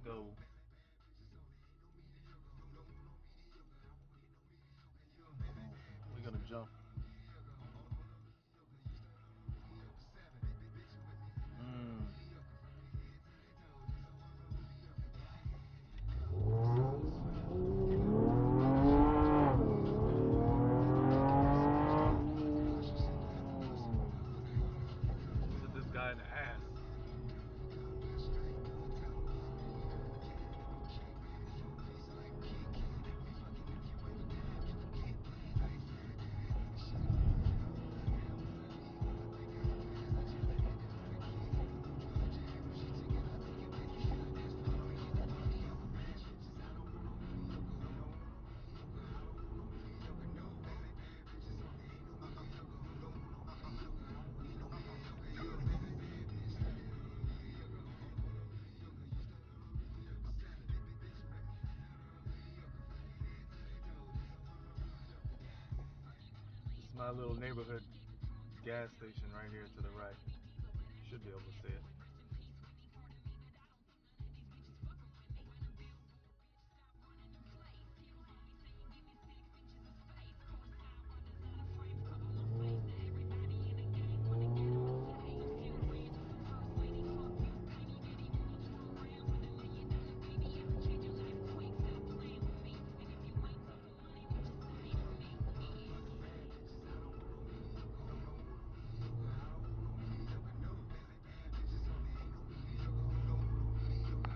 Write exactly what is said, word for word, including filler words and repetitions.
go. We're gonna jump. Mm. Hit this guy in the ass. This is my little neighborhood gas station right here to the right. Should be able to see it.